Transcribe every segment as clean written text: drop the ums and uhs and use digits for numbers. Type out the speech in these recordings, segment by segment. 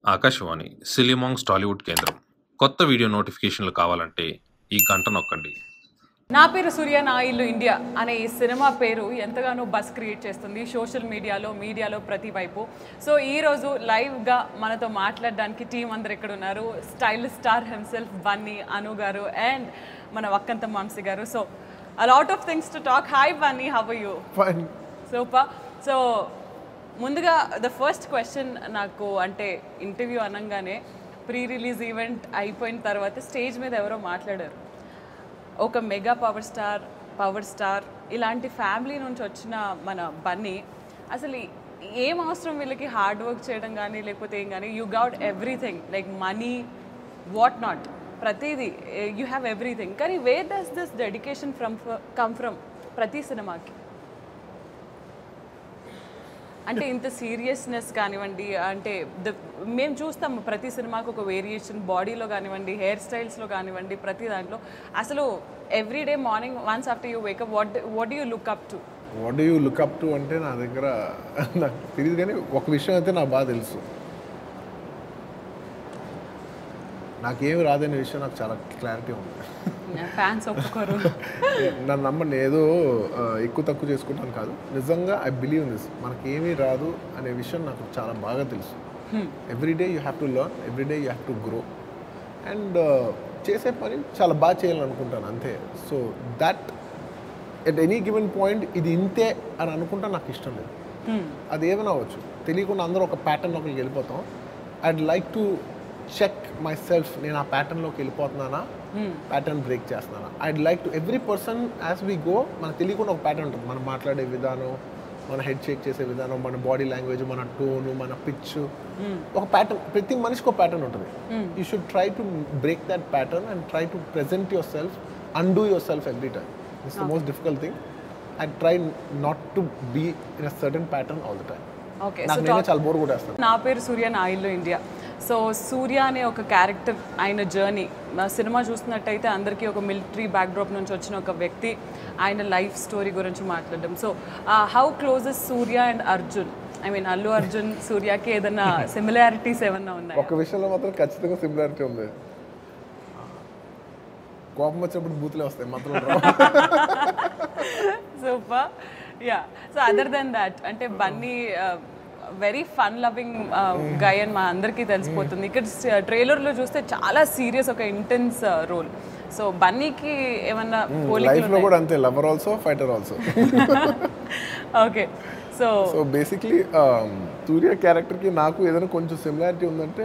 ఆకాశవాణి సిలిమాంగ్స్ టాలీవుడ్ కేంద్రం. కొత్త వీడియో నోటిఫికేషన్లు కావాలంటే ఈ గంట నొక్కండి. నా పేరు సూర్య, నా ఇల్లు ఇండియా అనే ఈ సినిమా పేరు ఎంతగానో బస్ క్రియేట్ చేస్తుంది సోషల్ మీడియాలో ప్రతి వైపు. సో ఈరోజు లైవ్గా మనతో మాట్లాడడానికి టీం అందరు ఇక్కడ ఉన్నారు. Style star himself Bunny, Anu గారు అండ్ మన వక్కంత మాంసి గారు. So a lot of things to talk. Hi Bunny, how are you? Fine. Super. So ముందుగా ద ఫస్ట్ క్వశ్చన్ నాకు, అంటే ఇంటర్వ్యూ అనగానే ప్రీ రిలీజ్ ఈవెంట్ అయిపోయిన తర్వాత స్టేజ్ మీద ఎవరో మాట్లాడారు, ఒక మెగా పవర్ స్టార్ ఇలాంటి ఫ్యామిలీ నుంచి వచ్చిన మన బన్నీ అసలు ఏం అవసరం వీళ్ళకి హార్డ్ వర్క్ చేయడం కానీ లేకపోతే ఏం కానీ, you got everything like money what not, ప్రతిదీ యూ హ్యావ్ ఎవ్రీథింగ్. కానీ where does this dedication come from ప్రతి సినిమాకి? అంటే ఇంత సీరియస్నెస్ కానివ్వండి, అంటే మేము చూస్తాము ప్రతి సినిమాకి ఒక వేరియేషన్, బాడీలో కానివ్వండి, హెయిర్ స్టైల్స్లో కానివ్వండి, ప్రతి దాంట్లో. అసలు every day morning once after you wake up what do you look up to? అంటే నా దగ్గర నాకు తెలియదు, కానీ ఒక విషయం అయితే నాకు బాగా తెలుసు. నాకేమి రాదనే విషయం నాకు చాలా క్లారిటీ ఉంది. ఫ్యాన్స్ ఒప్పుకోరు. నన్ను నమ్మండి, ఏదో ఎక్కువ తక్కువ చేసుకుంటాను కాదు, నిజంగా ఐ బిలీవ్ దిస్. మనకేమీ రాదు అనే విషయం నాకు చాలా బాగా తెలుసు. Every day you have to learn, every day you have to grow, and చేసే పని చాలా బాగా చేయాలనుకుంటాను అంతే. So that at any given point ఇది ఇంతే అని అనుకుంటా నాకు ఇష్టం లేదు. అది ఏమైనా అవ్వచ్చు, తెలియకుండా అందరూ ఒక ప్యాటర్న్లోకి వెళ్ళిపోతాం. I'd like to check myself, నేను ఆ ప్యాటర్న్లోకి వెళ్ళిపోతున్నానా, ప్యాటర్న్ బ్రేక్ చేస్తున్నానా. I'd like to every person as we go, మనకు తెలియకుండా ఒక ప్యాటర్న్ ఉంటుంది. మనం మాట్లాడే విధానం, మన హెడ్ షేక్ చేసే విధానం, మన బాడీ లాంగ్వేజ్, మన టోను, మన పిచ్, ఒక ప్యాటర్న్, ప్రతి మనిషికి ఒక ప్యాటర్న్ ఉంటుంది. You should try to break that pattern and try to present yourself, undo yourself every time. It's the most difficult thing. I try not to be in a certain pattern all the time. నాకు నేనే చాలా bore కొట్టేస్తాను. నా పేరు సూర్య, నా ఇల్లు India. So సూర్య అనే ఒక క్యారెక్టర్, ఆయన జర్నీ, సినిమా చూస్తున్నట్టయితే అందరికీ ఒక మిలిటరీ బ్యాక్డ్రాప్ నుంచి వచ్చిన ఒక వ్యక్తి, ఆయన లైఫ్ స్టోరీ గురించి మాట్లాడడం. So how closes Surya and Arjun, I mean Allu Arjun సూర్యకి ఏదైనా సిమిలారిటీస్ ఏమన్నా ఉన్నాయి? ఒక విషయంలో మాత్రం ఖచ్చితంగా సిమిలారిటీ ఉంది. కోపం వచ్చినప్పుడు బూతులే వస్తాయి మాత్రం. Super. Yeah. So other than that, అంటే Bunny very fun loving guy అని మా అందరికీ తెలిసిపోతుంది. ఇక్కడ ట్రైలర్లో చూస్తే చాలా సీరియస్, ఒక ఇంటెన్స్ రోల్. సో బన్నీకి ఏమన్నా లైఫ్లో కూడా అంతే, lover also, fighter also. Okay. So basically Surya క్యారెక్టర్కి నాకు ఏదైనా కొంచెం సిమిలారిటీ ఉందంటే,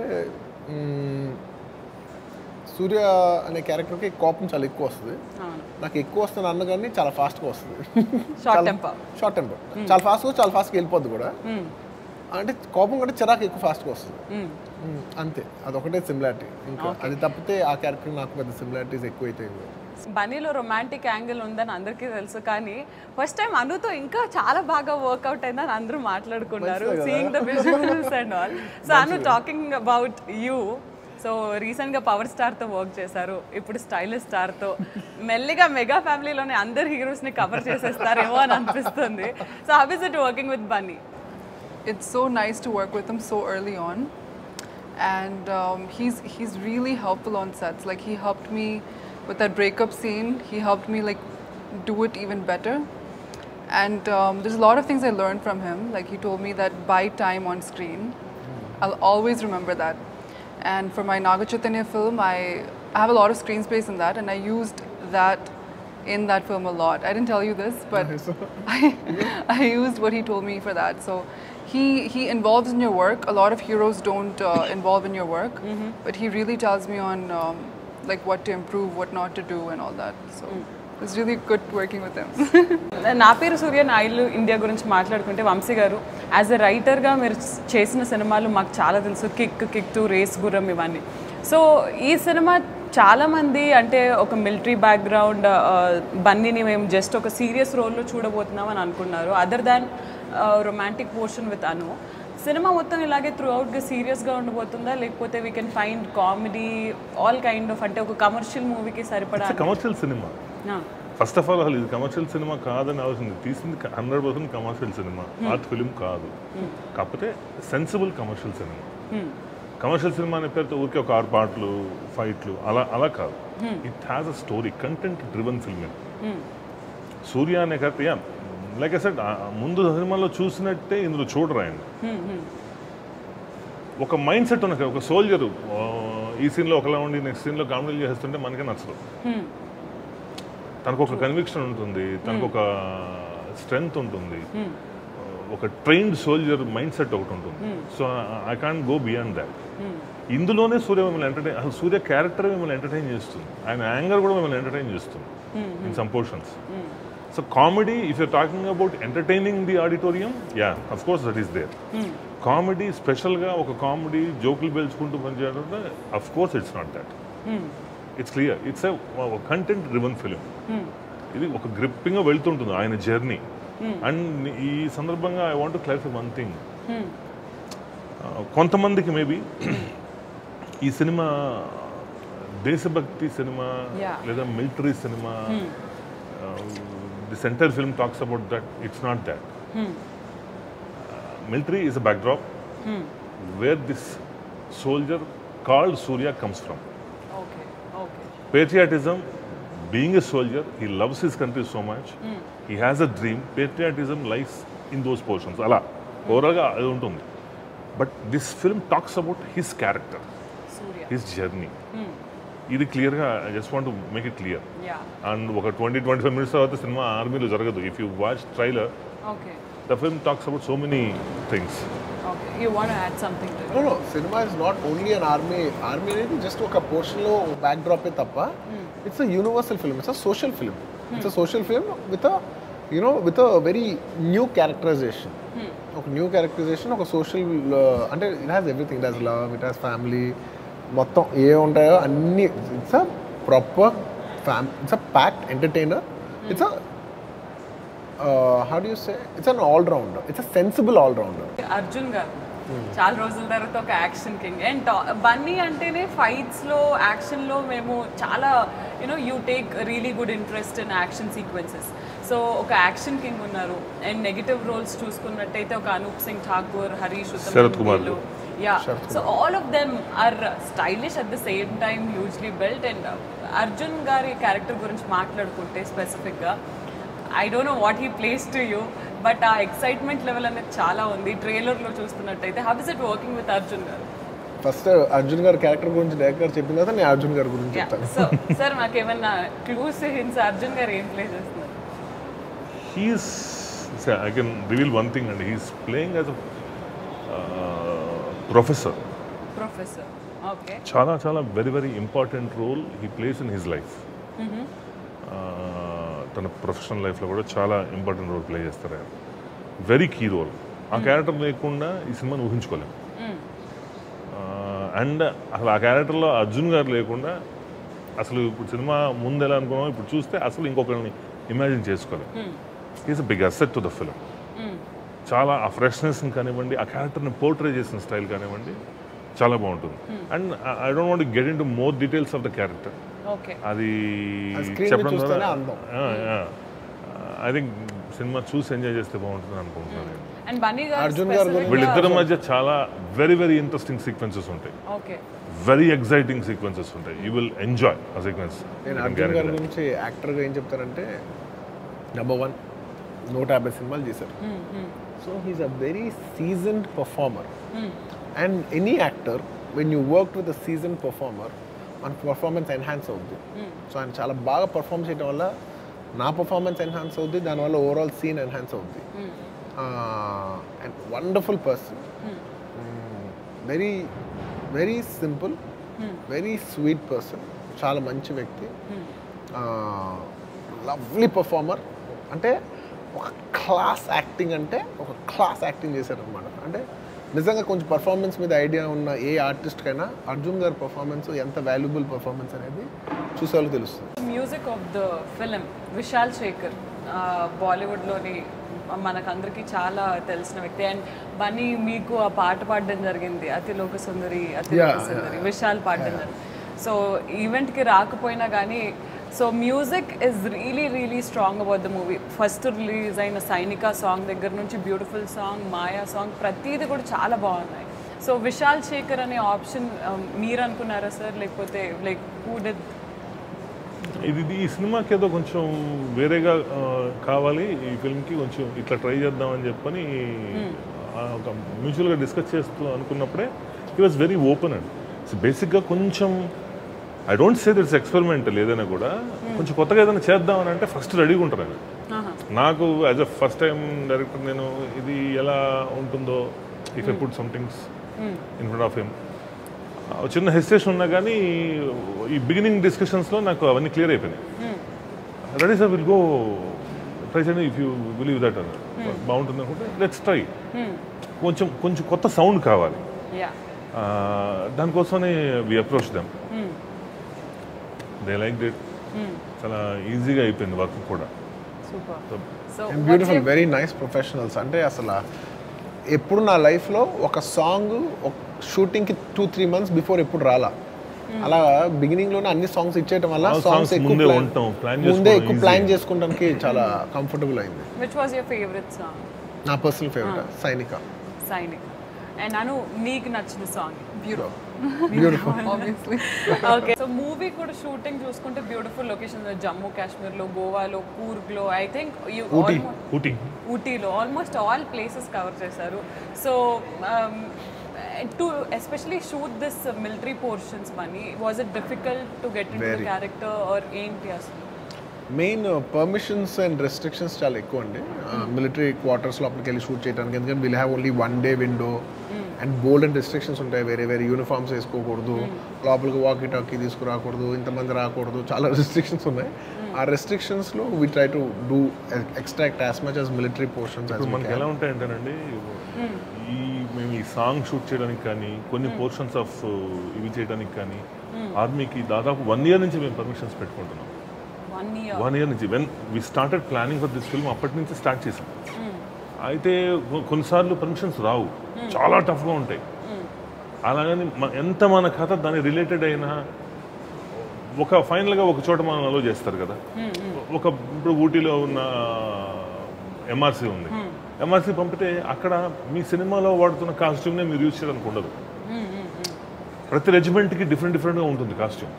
సూర్య అనే క్యారెక్టర్కి కోపం చాలా ఎక్కువ వస్తుంది. నాకు ఎక్కువ వస్తుంది అన్నగానే చాలా ఫాస్ట్గా వస్తుంది. షార్ట్ టెంపర్, చాలా ఫాస్ట్గా వెళ్ళిపోద్ది కూడా. అంటే కోపం కంటే చిరాకు ఎక్కువ ఫాస్ట్గా వస్తుంది అంతే. అదొకటే సిమిలారిటీ. ఇంకా అది తప్పితే ఆ క్యారెక్టర్ నాకు పెద్ద సిమిలారిటీస్ ఎక్కువైతే. బన్నీలో రొమాంటిక్ యాంగిల్ ఉందని అందరికీ తెలుసు, కానీ ఫస్ట్ టైం అనుతో ఇంకా చాలా బాగా వర్క్అవుట్ అయిందని అందరూ మాట్లాడుకున్నారు, seeing the visuals and all. So Anu, talking about you, so రీసెంట్గా పవర్ స్టార్తో వర్క్ చేశారు, ఇప్పుడు స్టైలిష్ స్టార్తో, మెల్లిగా మెగా ఫ్యామిలీలోనే అందరు హీరోస్ని కవర్ చేసేస్తారేమో అని అనిపిస్తుంది. So how is it working with Bunny? It's so nice to work with him so early on, and he's really helpful on sets. Like, he helped me with that breakup scene. He helped me like do it even better. And there's a lot of things I learned from him. Like, he told me that buy time on screen. I'll always remember that. And for my Naga Chaitanya film, I have a lot of screen space in that, and I used that in that film a lot. I didn't tell you this, but I used what he told me for that. So he involves in your work. A lot of heroes don't involve in your work, but he really tells me on like what to improve, what not to do, and all that. So it's really good working with him. నా పేరు సూర్య, నా ఇల్లు India గురించి మాట్లాడుకుంటే, వంశీ గారు as a రైటర్గా మీరు చేసిన సినిమాలు మాకు చాలా తెలుసు, కిక్ 2, రేస్ గుర్రం, ఇవన్నీ. సో ఈ సినిమా చాలామంది అంటే ఒక మిలిటరీ బ్యాక్గ్రౌండ్ బన్నీని మేము జస్ట్ ఒక సీరియస్ రోల్లో చూడబోతున్నాం అని అనుకున్నారు, other than romantic portion with Anu. Cinema మొత్తం ఇలాగే త్రూ అవుట్గా సీరియస్గా ఉండబోతుందా, లేకపోతే we can find comedy, all kind of, అంటే ఒక కమర్షియల్ మూవీకి సరిపడా? Commercial cinema first of all, అసలు ఇది కమర్షియల్ సినిమా కాదని అవసరం, తీసింది 100% కమర్షియల్ సినిమా, ఆర్ట్ ఫిలిం కాదు. కాకపోతే sensible commercial cinema. Commercial cinema అనే పేరుతో ఊరికే ఒక 6 పాటలు ఫైట్లు అలా కాదు. It has a story, content driven film. Surya అనే కథ లైక్ ఐ సెడ్ ముందు సినిమాలో చూసినట్టే ఇందులో చూడరా ఆయన. ఒక మైండ్ సెట్ ఉన్న ఒక సోల్జరు ఈ సీన్లో ఒకలా ఉండి నెక్స్ట్ సీన్లో కామెడీలు చేస్తుంటే మనకే నచ్చదు. తనకు ఒక కన్విక్షన్ ఉంటుంది, తనకు ఒక స్ట్రెంగ్త్ ఉంటుంది, ఒక ట్రైన్డ్ సోల్జర్ మైండ్ సెట్ ఒకటి ఉంటుంది. So I can't go beyond that. ఇందులోనే సూర్య మిమ్మల్ని ఎంటర్టైన్, అసలు సూర్య క్యారెక్టర్ మిమ్మల్ని ఎంటర్టైన్ చేస్తుంది, ఆయన యాంగర్ కూడా మిమ్మల్ని ఎంటర్టైన్ చేస్తుంది in some portions. So comedy, if you're talking about entertaining the auditorium, yeah of course that is there. Comedy స్పెషల్గా ఒక కామెడీ జోకులు పేల్చుకుంటూ పనిచేయడం, of course it's not that. It's clear, it's a content driven film. ఇది ఒక గ్రిప్పింగ్గా వెళ్తుంటుంది ఆయన జర్నీ. అండ్ ఈ సందర్భంగా I want to clarify one thing. కొంతమందికి మేబీ ఈ సినిమా దేశభక్తి సినిమా లేదా military cinema, this entire film talks about that. It's not that. Military is a backdrop where this soldier called Surya comes from. Okay. Patriotism, being a soldier, he loves his country so much. He has a dream. Patriotism lies in those portions. Ala, overall, I don't know. But this film talks about his character, Surya. his journey. ఇది క్లియర్గా I just want to make it clear. And ఒక 20-25 minutes తర్వాత cinema ఆర్మీలో జరగదు. If you watch trailer, the film talks about so many things. Okay, you want to add something to it? No, cinema is not only an army అనేది just ఒక portion లో backdrop ఏ తప్ప, it's a universal film, it's a social film. It's a social film with a, you know, with a very new characterization. ఒక new characterization, ఒక social, అంటే it has everything. It has love, it has family, మొత్తం ఏ ఉంటాయో అన్ని. It's a proper it's a packed entertainer. It's a how do you say, it's an all-rounder, it's a sensible all-rounder. Arjun గారు చాలా రోజుల తర్వాత ఒక యాక్షన్ కింగ్. అండ్ బన్నీ అంటేనే ఫైట్స్లో యాక్షన్లో మేము చాలా you take really good interest in action sequences. So ఒక యాక్షన్ కింగ్ ఉన్నారు. అండ్ నెగిటివ్ రోల్స్ చూసుకున్నట్టయితే ఒక Anup Singh Thakur, Harish Uttam, so all of them are stylish at the same time, hugely built. And Arjun గారి క్యారెక్టర్ గురించి మాట్లాడుకుంటే స్పెసిఫిక్గా, I don't know what he plays to you, but ఆ excitement level అనేది చాలా ఉంది ట్రైలర్లో చూస్తున్నట్టయితే. How is it working with Arjun గారు? ఫస్ట్ అర్జున్ గారి క్యారెక్టర్ గురించి డైరెక్టర్ గారు చెప్పిన తర్వాత నేను అర్జున్ గారి గురించి చెప్తాను. సో సార్ మాకేమన్నా క్లూస్ హింట్స్, అర్జున్ గారు ఏం ప్లే చేస్తున్నారు? He's, I can reveal one thing అండి, he's playing as a professor. Okay. చాలా చాలా very very important role he plays in his life. తన ప్రొఫెషనల్ లైఫ్లో కూడా చాలా ఇంపార్టెంట్ రోల్ ప్లే చేస్తారు ఆయన. Very key role. ఆ క్యారెక్టర్ లేకుండా ఈ సినిమాని ఊహించుకోలేము. అండ్ అసలు ఆ క్యారెక్టర్లో అర్జున్ గారు లేకుండా అసలు ఇప్పుడు సినిమా ముందు ఎలా అనుకున్నామో ఇప్పుడు చూస్తే అసలు ఇంకొకరిని ఇమాజిన్ చేసుకోలేము. Is a big asset to the film. చాలా ఆ ఫ్రెష్నెస్ని కానివ్వండి, ఆ క్యారెక్టర్ని పోర్ట్రే చేసిన స్టైల్ కానివ్వండి, చాలా బాగుంటుంది. And I don't want to get into more details of the character. అది చెప్పడం ఐ థింక్ సినిమా చూసి ఎంజాయ్ చేస్తే బాగుంటుంది అనుకుంటున్నాను. వీళ్ళిద్దరి మధ్య చాలా వెరీ వెరీ ఇంట్రెస్టింగ్ సీక్వెన్సెస్ ఉంటాయి, వెరీ ఎక్సైటింగ్ సీక్వెన్సెస్ ఉంటాయి. యూ విల్ ఎంజాయ్ ఆ సీక్వెన్స్. నేను అర్జున్ గారి గురించి యాక్టర్గా ఏం చెప్తానంటే, నెంబర్ 1, 150 సినిమాలు చేశారు. So he's a very seasoned performer. And any actor when you work with a seasoned performer, మన పర్ఫార్మెన్స్ ఎన్హాన్స్ అవుద్ది. సో ఆయన చాలా బాగా పర్ఫార్మ్ చేయడం వల్ల నా పర్ఫార్మెన్స్ ఎన్హాన్స్ అవుద్ది, దానివల్ల ఓవరాల్ సీన్ ఎన్హాన్స్ అవుద్ది. And wonderful person, very very simple, very sweet person, చాలా మంచి వ్యక్తి, లవ్లీ పర్ఫార్మర్. అంటే ఒక క్లాస్ యాక్టింగ్, అంటే ఒక క్లాస్ యాక్టింగ్ చేశారనమాట. అంటే నిజంగా కొంచెం పర్ఫార్మెన్స్ మీద ఐడియా ఉన్న ఏ ఆర్టిస్ట్కైనా అర్జున్ గారి పర్ఫార్మెన్స్ ఎంత వాల్యుబుల్ పర్ఫార్మెన్స్ అనేది చూసేవాళ్ళు తెలుస్తుంది. Music of the film Vishal Shekhar, బాలీవుడ్లోని మనకందరికీ చాలా తెలిసిన వ్యక్తి. అండ్ బన్నీ మీకు ఆ పాట పాడడం జరిగింది, అతిలోక సుందరి విశాల్ పాడడం జరిగింది. సో ఈవెంట్కి రాకపోయినా కానీ, so music is really strong about the movie. First release అయిన సైనిక సాంగ్ దగ్గర నుంచి బ్యూటిఫుల్ సాంగ్, మాయా సాంగ్, ప్రతిదీ కూడా చాలా బాగున్నాయి. సో విశాల్ శేఖర్ అనే ఆప్షన్ మీరు అనుకున్నారా సార్, లేకపోతే లైక్ హూ డిడ్? ఈ సినిమాకి ఏదో కొంచెం వేరేగా కావాలి, ఈ ఫిల్మ్కి కొంచెం ఇట్లా ట్రై చేద్దామని చెప్పని ఒక మ్యూచువల్గా డిస్కస్ చేస్తూ అనుకున్నప్పుడే he was very open and బేసిక్గా కొంచెం I don't say that's experimental ఏదైనా కూడా కొంచెం కొత్తగా ఏదైనా చేద్దామని అంటే ఫస్ట్ రెడీగా ఉంటారు ఆయన. నాకు as a first time director నేను ఇది ఎలా ఉంటుందో if I put somethings in front of him చిన్న హెసిటేషన్ ఉన్నా కానీ ఈ బిగినింగ్ డిస్కషన్స్లో నాకు అవన్నీ క్లియర్ అయిపోయినాయి. Ready sir will go try చేయండి ఇఫ్ యూ బిలీవ్ దట్ అని బాగుంటుంది అనుకుంటే లెట్స్ ట్రై. కొంచెం కొత్త సౌండ్ కావాలి, దానికోసమే we approach them. They like it. చాలా ఈజీగా అయిపోయింది వర్క్ కూడా. Beautiful, very nice professionals. అంటే అసలు ఎప్పుడు నా లైఫ్లో ఒక సాంగ్ షూటింగ్కి 2-3 months బిఫోర్ ఎప్పుడు రాలా. అలా బిగినింగ్లోనే అన్ని సాంగ్స్ ఇచ్చేయడం వల్ల సాంగ్స్ ముందే ఎక్కువ ప్లాన్ చేసుకోవడానికి చాలా కంఫర్టబుల్ అయింది. Which was your favourite song? నా personal favourite Sainika. And Anu నీకు నచ్చిన song? Beautiful Obviously. Okay, so movie కూడా షూటింగ్ చూసుకుంటే బ్యూటిఫుల్ లొకేషన్స్ జమ్మూ కాశ్మీర్లో, గోవాలో, కూర్గ్లో, ఐ థింక్ ఊటీలో ఆల్మోస్ట్ ఆల్ ప్లేసెస్ కవర్ చేశారు. So to especially shoot this military portions మనీ, was it difficult to get into character or ఏంటి అసలు? మెయిన్ పర్మిషన్స్ అండ్ రెస్ట్రిక్షన్స్ చాలా ఎక్కువ అండి మిలిటరీ క్వార్టర్స్ లోపలికి వెళ్ళి షూట్ చేయడానికి. ఎందుకంటే will have only 1 day window and bold and restrictions ఉంటాయి. వేరే యూనిఫామ్స్ వేసుకోకూడదు, లోపలికి వాకీ టాకీ తీసుకురాకూడదు, ఇంతమంది రాకూడదు, చాలా రెస్ట్రిక్షన్స్ ఉన్నాయి. ఆ రెస్ట్రిక్షన్స్లో we try to do extract as much as military portions. మనకి ఎలా ఉంటాయంటేనండి, మేము ఈ సాంగ్ షూట్ చేయడానికి కానీ కొన్ని పోర్షన్స్ ఆఫ్ ఇవి చేయడానికి కానీ ఆర్మీకి దాదాపు 1 year నుంచి మేము పర్మిషన్స్ పెట్టుకుంటున్నాం. 1 year నుంచి when we started planning for this film అప్పటి నుంచి స్టార్ట్ చేసాం. అయితే కొన్నిసార్లు పర్మిషన్స్ రావు, చాలా టఫ్గా ఉంటాయి. అలాగని ఎంత మన కథ దాని రిలేటెడ్ అయినా ఫైనల్గా ఒక చోట మనం అలో చేస్తారు కదా. ఇప్పుడు ఊటీలో ఉన్న ఎంఆర్సీ ఉంది, ఎంఆర్సీ పంపితే అక్కడ మీ సినిమాలో వాడుతున్న కాస్ట్యూమ్నే మీరు యూజ్ చేయడానికి ఉండదు. ప్రతి రెజిమెంట్కి డిఫరెంట్గా ఉంటుంది కాస్ట్యూమ్.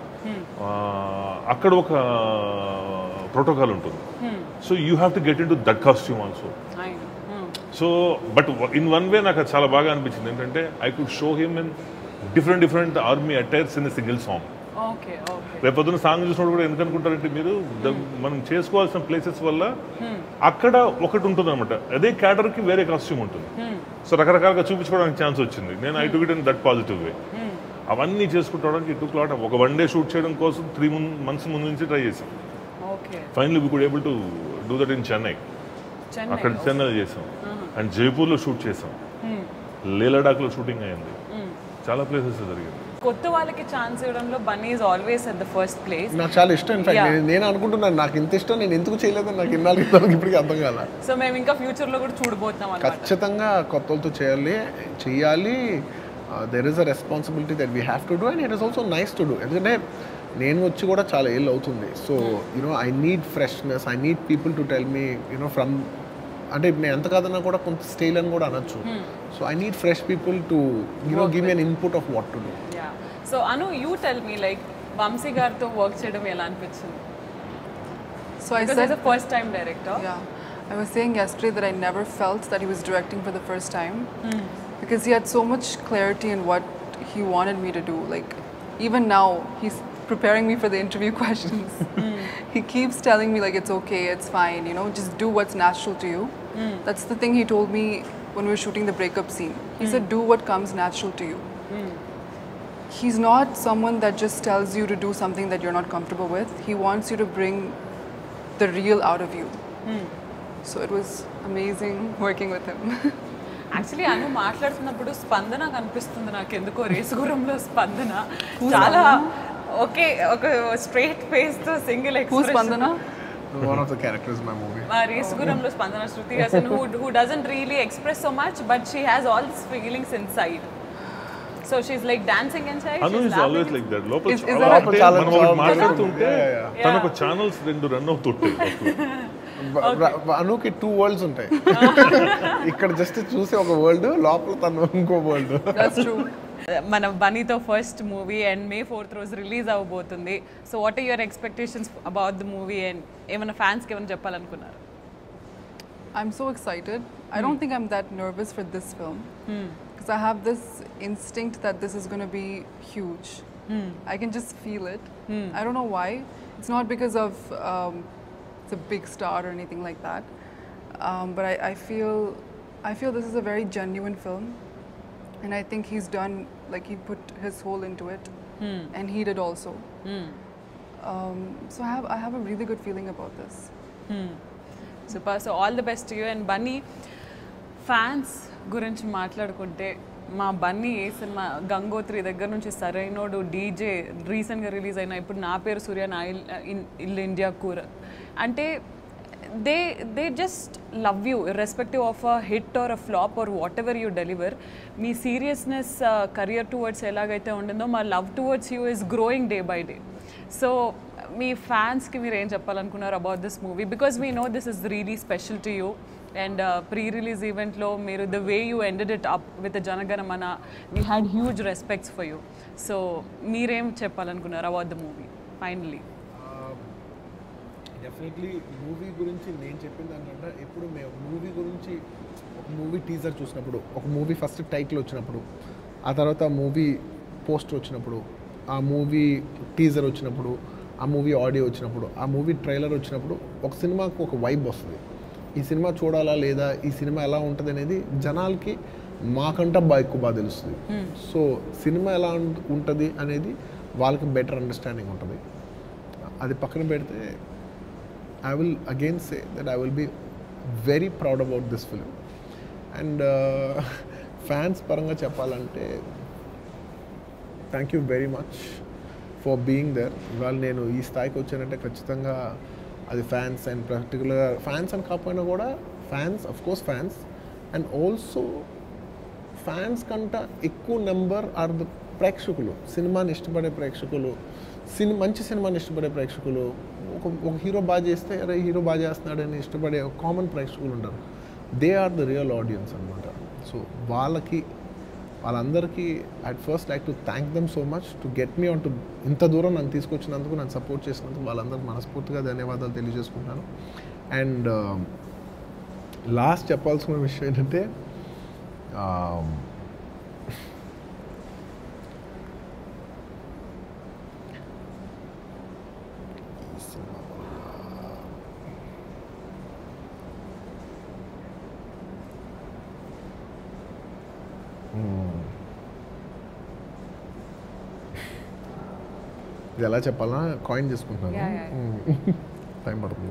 అక్కడ ఒక ప్రోటోకాల్ ఉంటుంది. So you have to get into that costume also. So but in one way నాకు అది చాలా బాగా అనిపించింది ఏంటంటే I could show him in different army attires in a single song. రేపు పొద్దున్న సాంగ్ చూసినప్పుడు కూడా ఎందుకు అనుకుంటారంటే మీరు మనం చేసుకోవాల్సిన ప్లేసెస్ వల్ల అక్కడ ఒకటి ఉంటుంది అనమాట, అదే క్యాడర్కి వేరే కాస్ట్యూమ్ ఉంటుంది. సో రకరకాలుగా చూపించుకోవడానికి ఛాన్స్ వచ్చింది. నేను I took it in that positive way. అవన్నీ చేసుకుంటానికి ఇటు క్లాట్ ఒక 1 day షూట్ చేయడం కోసం 3 months ముందు నుంచి ట్రై చేసాం. Finally we could able to do that in Chennai. అక్కడ చెన్నై చేసాం అండ్ జైపూర్లో షూట్ చేసాం, లేలడాక్లో షూటింగ్ అయింది, చాలా ప్లేసెస్ జరిగింది. కొత్త వాళ్ళకి ఛాన్స్ ఇవ్వడంలో Bunny is always at the first place. నాకు చాలా ఇష్టం. ఇన్ఫాక్ట్ నేను అనుకుంటున్నాను నాకు ఇంత ఇష్టం నేను ఎందుకు చేయలేదని నాకు ఇన్నాళ్ళకి ఇప్పటికీ అర్థం కాల. సో మేము ఇంకా ఫ్యూచర్లో కూడా చూడబోతున్నాం. ఖచ్చితంగా కొత్తలతో చేయాలి. There is a responsibility that we have to do and it is also nice to do. ఎందుకంటే నేను వచ్చి కూడా చాలా ఏళ్ళు అవుతుంది. So you know I need freshness, I need people to tell me you know from, అంటే నేను ఎంత కాదన్నా కూడా కొంత స్టైల్ అని కూడా అనొచ్చు. So I need fresh people to give me an input of what to do. So Anu, you tell me like Vamsi గారితో వర్క్ చేయడం ఎలా అనిపించింది? So I said the first time director. Yeah, I was saying yesterday that I never felt that he was directing for the first time because he had so much clarity in what he wanted me to do. Like even now, he's preparing me for the interview questions. He keeps telling me like it's okay, it's fine, you know, just do what's natural to you. That's the thing he told me when we were shooting the breakup scene. He said do what comes natural to you. He's not someone that just tells you to do something that you're not comfortable with. He wants you to bring the real out of you. So it was amazing working with him. Actually Anu మాట్లాడుతున్నప్పుడు స్పందన కనిపిస్తుంది నాకు ఎందుకో, రేసుగురంలో స్పందన చాలా ఒక straight face తో single expression. Spandana one of the characters in my movie. రేసుగురంలో Spandana Shruti Haasan who doesn't really express so much but she has all these feelings inside. So she's like dancing inside. Anu is always like that. లోపల Is that మనం ఒకటి మాట్లాడుతుంటే తనకు channels 2 run అవుతుంటాయి. అనుకి 2 world's ఉంటాయి. ఇక్కడ just చూసే ఒక వరల్డ్, లోపల తను ఇంకో వరల్డ్. That's true. మన బన్నీతో first movie and May 4th రోజు రిలీజ్ అవ్వబోతుంది. So what are your expectations about the movie and ఏమైనా ఫ్యాన్స్కి ఏమైనా చెప్పాలనుకున్నారు? I'm so excited. I don't think I'm that nervous for this film because I have this instinct that this is going to be huge. I can just feel it. I don't know why. It's not because of it's a big star or anything like that. But I feel this is a very genuine film, and I think he's done, like, he put his soul into it, and he did also. So I have a really good feeling about this. Super. So all the best to you. And Bunny fans గురించి మాట్లాడుకుంటే మా బన్నీ ఏ cinema Gangotri దగ్గర నుంచి Sarainodu, DJ, రీసెంట్గా release అయిన ఇప్పుడు నా పేరు సూర్య నా ఇల్లు ఇండియా కూర అంటే they just love you irrespective of a hit or a flop or whatever you deliver. మీ సీరియస్నెస్ కెరియర్ టువర్డ్స్ ఎలాగైతే ఉండిందో మా love towards you is growing day by day. So మీ ఫ్యాన్స్కి మీరు ఏం చెప్పాలనుకున్నారు about this movie? Because we know this is really special to you and pre release ఈవెంట్లో మీరు the way you ended it up with Janaganamana, we had huge respects for you. So మీరేం చెప్పాలనుకున్నారు about the movie finally? Definitely movie గురించి నేను చెప్పిన దానికంటే ఎప్పుడు మేము మూవీ గురించి ఒక మూవీ టీజర్ చూసినప్పుడు, ఒక మూవీ ఫస్ట్ టైటిల్ వచ్చినప్పుడు, ఆ తర్వాత మూవీ పోస్టర్ వచ్చినప్పుడు, ఆ మూవీ టీజర్ వచ్చినప్పుడు, ఆ మూవీ ఆడియో వచ్చినప్పుడు, ఆ మూవీ ట్రైలర్ వచ్చినప్పుడు ఒక సినిమాకు ఒక వైబ్ వస్తుంది. ఈ సినిమా చూడాలా లేదా, ఈ సినిమా ఎలా ఉంటుంది అనేది జనాలకి మాకంటే ఎక్కువ తెలుస్తుంది. సో సినిమా ఎలా ఉంటుంది అనేది వాళ్ళకి బెటర్ అండర్స్టాండింగ్ ఉంటుంది. అది పక్కన పెడితే I will again say that I will be very proud about this film. And fans paranga cheppalante, thank you very much for being there. Ivalu nenu ee స్థాయికి వచ్చానంటే ఖచ్చితంగా అది ఫ్యాన్స్ అండ్ పర్టికులర్ ఫ్యాన్స్ అని కాకపోయినా కూడా fans, of course fans, and also fans కంటే ఎక్కువ number are the ప్రేక్షకులు, సినిమాని ఇష్టపడే ప్రేక్షకులు, మంచి సినిమాని ఇష్టపడే ప్రేక్షకులు. ఒక హీరో బాగా చేస్తే అరే హీరో బాగా చేస్తున్నాడని ఇష్టపడే కామన్ ప్రేక్షకులు ఉంటారు. They are the real audience అనమాట. సో వాళ్ళందరికీ at first like to thank them so much to get me on to ఇంత దూరం నన్ను తీసుకొచ్చినందుకు, నన్ను సపోర్ట్ చేసినందుకు వాళ్ళందరికీ మనస్ఫూర్తిగా ధన్యవాదాలు తెలియజేసుకుంటున్నాను. అండ్ లాస్ట్ చెప్పాల్సిన విషయం ఏంటంటే ఇది ఎలా చెప్పాలా, కాయిన్ చేసుకుంటున్నాను, టైం పడుతుంది.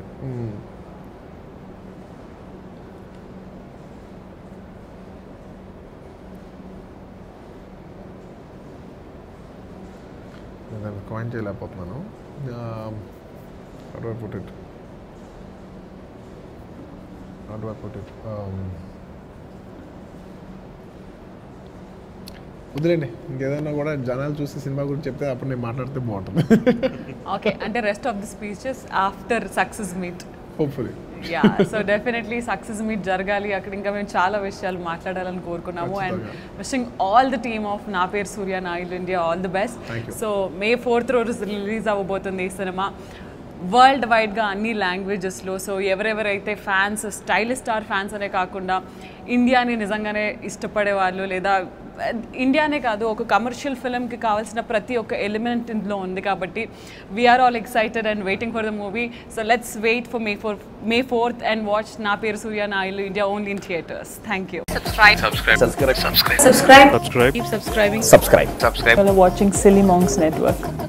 దాన్ని కాయిన్ చేయలేకపోతున్నాను. How do I put it? వదిలేండి, ఇంకేదైనా కూడా జనాలు చూసి సినిమా గురించి చెప్తే అప్పుడు నేను మాట్లాడితే బాగుంటుంది. ఓకే, అంటే rest of the speeches after success meet hopefully. Yeah, so definitely success meet జరగాలి. అక్కడ ఇంకా మేము చాలా విషయాలు మాట్లాడాలని కోరుకున్నాము. And wishing all the team of నా పేరు సూర్య నా ఇల్లు India all the best. So May 4th రోజు రిలీజ్ అవ్వబోతుంది ఈ సినిమా వరల్డ్ వైడ్గా అన్ని లాంగ్వేజెస్లో. సో ఎవరెవరైతే ఫ్యాన్స్, స్టైలిష్ స్టార్ ఫ్యాన్స్ అనే కాకుండా ఇండియాని నిజంగానే ఇష్టపడే వాళ్ళు, లేదా ఇండియానే కాదు ఒక కమర్షియల్ ఫిల్మ్కి కావాల్సిన ప్రతి ఒక్క ఎలిమెంట్ ఇందులో ఉంది. కాబట్టి we are all excited and waiting for the movie. So let's wait for May 4th and watch నా పేరు సూర్య నా ఇల్లు India only in theatres. Thank you. Subscribe. Keep subscribing. You're watching Silly Monks Network.